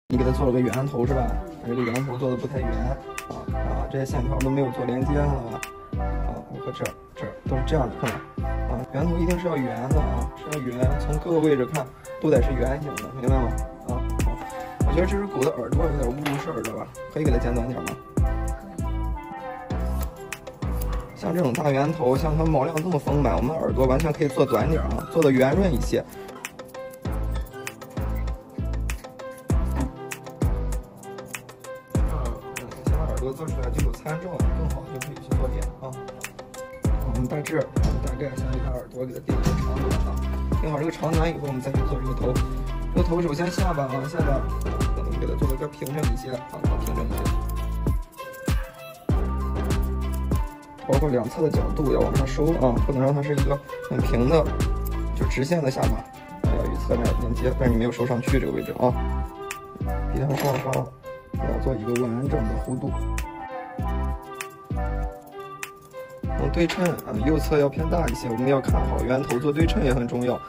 你给它做了个圆头是吧？这个圆头做的不太圆啊，这些线条都没有做连接，看到吧？你和这都是这样的，看到圆头一定是要圆的是要圆，从各个位置看都得是圆形的，明白吗？我觉得这只狗的耳朵有点误事儿，知道吧？可以给它剪短点吗？像这种大圆头，像它毛量这么丰满，我们耳朵完全可以做短点做的圆润一些。先把耳朵做出来就有参照，更好就可以去做点我们大概先给它耳朵给它定一个长短定好这个长短以后，我们再去做这个头。这个头首先下巴下巴我们给它做的更平整一些平整一些。包括两侧的角度要往上收不能让它是一个很平的，就直线的下巴，要与侧面连接，但是你没有收上去这个位置鼻梁上方要做一个完整的弧度。对称右侧要偏大一些，我们要看好圆头做对称也很重要。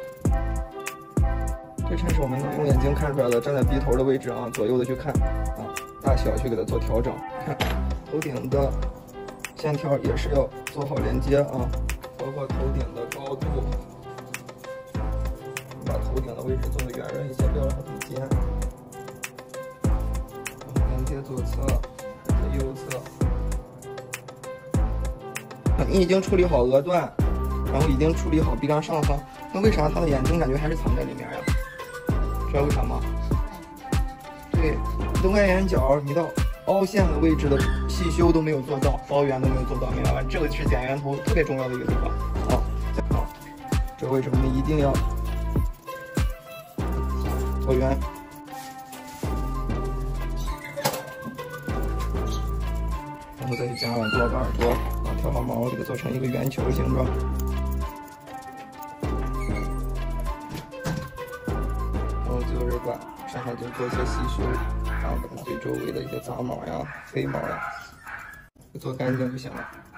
对称是我们能用眼睛看出来的，站在鼻头的位置左右的去看大小去给它做调整。看头顶的线条也是要做好连接包括头顶的高度，把头顶的位置做的圆润一些，不要让它很尖。连接左侧，右侧。你已经处理好额段，然后已经处理好鼻梁上方，那为啥他的眼睛感觉还是藏在里面呀？知道为啥吗？对，你的外眼角，你到凹陷的位置的细修都没有做到，包圆都没有做到，明白吧？这个是剪圆头特别重要的一个地方这个位置我们一定要做圆。然后再去加完做个耳朵调好毛，给它做成一个圆球形状。然后最后是把上面就做一些细修，然后把它最周围的一些杂毛呀、飞毛呀，做干净就行了。